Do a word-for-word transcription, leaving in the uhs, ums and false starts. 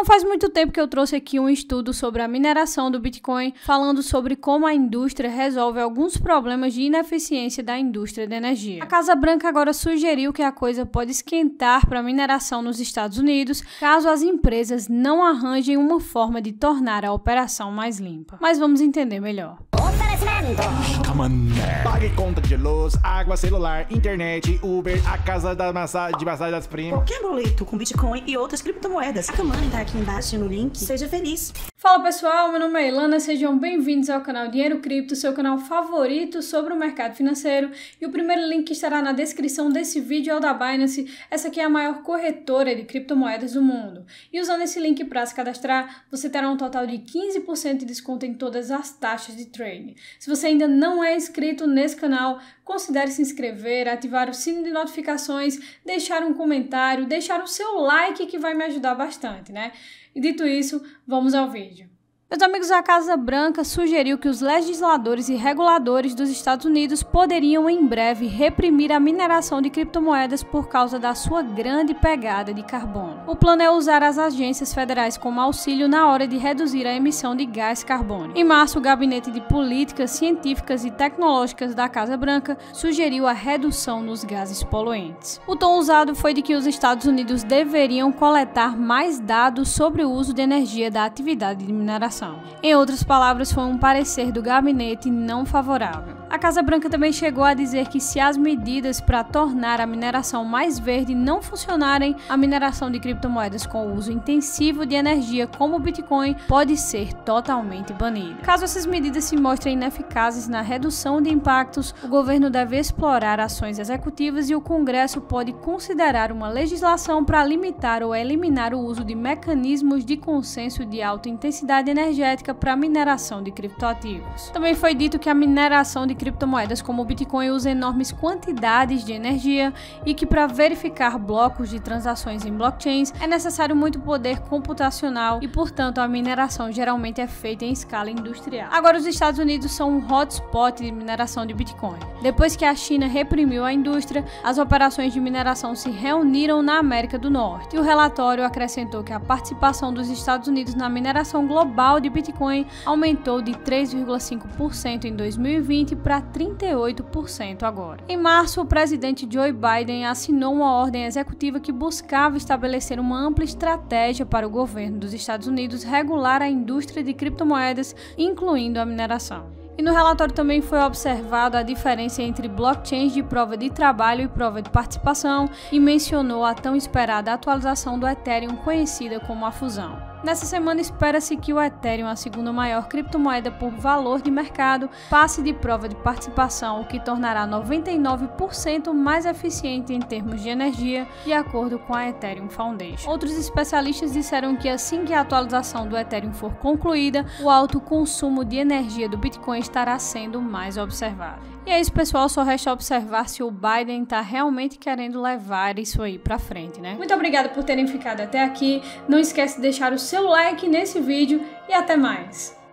Não faz muito tempo que eu trouxe aqui um estudo sobre a mineração do Bitcoin, falando sobre como a indústria resolve alguns problemas de ineficiência da indústria de energia. A Casa Branca agora sugeriu que a coisa pode esquentar para a mineração nos Estados Unidos, caso as empresas não arranjem uma forma de tornar a operação mais limpa. Mas vamos entender melhor. Pague conta de luz, água, celular, internet, Uber, a casa da massa, de massagem das primas. Qualquer boleto com Bitcoin e outras criptomoedas. A Money tá aqui embaixo no link. Seja feliz. Fala pessoal, meu nome é Ilana, sejam bem-vindos ao canal Dinheiro Cripto, seu canal favorito sobre o mercado financeiro. E o primeiro link que estará na descrição desse vídeo é o da Binance. Essa aqui é a maior corretora de criptomoedas do mundo. E usando esse link para se cadastrar, você terá um total de quinze por cento de desconto em todas as taxas de trade. Se você ainda não é inscrito nesse canal, considere se inscrever, ativar o sino de notificações, deixar um comentário, deixar o seu like que vai me ajudar bastante, né? E dito isso, vamos ao vídeo. Meus amigos, a Casa Branca sugeriu que os legisladores e reguladores dos Estados Unidos poderiam em breve reprimir a mineração de criptomoedas por causa da sua grande pegada de carbono. O plano é usar as agências federais como auxílio na hora de reduzir a emissão de gás carbônico. Em março, o Gabinete de Políticas Científicas e Tecnológicas da Casa Branca sugeriu a redução nos gases poluentes. O tom usado foi de que os Estados Unidos deveriam coletar mais dados sobre o uso de energia da atividade de mineração. Em outras palavras, foi um parecer do gabinete não favorável. A Casa Branca também chegou a dizer que se as medidas para tornar a mineração mais verde não funcionarem, a mineração de criptomoedas com uso intensivo de energia como o Bitcoin pode ser totalmente banida. Caso essas medidas se mostrem ineficazes na redução de impactos, o governo deve explorar ações executivas e o Congresso pode considerar uma legislação para limitar ou eliminar o uso de mecanismos de consenso de alta intensidade energética energética para mineração de criptoativos. Também foi dito que a mineração de criptomoedas como o Bitcoin usa enormes quantidades de energia e que para verificar blocos de transações em blockchains é necessário muito poder computacional e, portanto, a mineração geralmente é feita em escala industrial. Agora, os Estados Unidos são um hotspot de mineração de Bitcoin. Depois que a China reprimiu a indústria, as operações de mineração se reuniram na América do Norte. E o relatório acrescentou que a participação dos Estados Unidos na mineração global de Bitcoin aumentou de três vírgula cinco por cento em dois mil e vinte para trinta e oito por cento agora. Em março, o presidente Joe Biden assinou uma ordem executiva que buscava estabelecer uma ampla estratégia para o governo dos Estados Unidos regular a indústria de criptomoedas, incluindo a mineração. E no relatório também foi observado a diferença entre blockchains de prova de trabalho e prova de participação e mencionou a tão esperada atualização do Ethereum, conhecida como a fusão. Nessa semana, espera-se que o Ethereum, a segunda maior criptomoeda por valor de mercado, passe de prova de participação, o que tornará noventa e nove por cento mais eficiente em termos de energia, de acordo com a Ethereum Foundation. Outros especialistas disseram que assim que a atualização do Ethereum for concluída, o alto consumo de energia do Bitcoin estará sendo mais observado. E é isso, pessoal, só resta observar se o Biden está realmente querendo levar isso aí para frente, né? Muito obrigada por terem ficado até aqui. Não esquece de deixar o seu like nesse vídeo e até mais!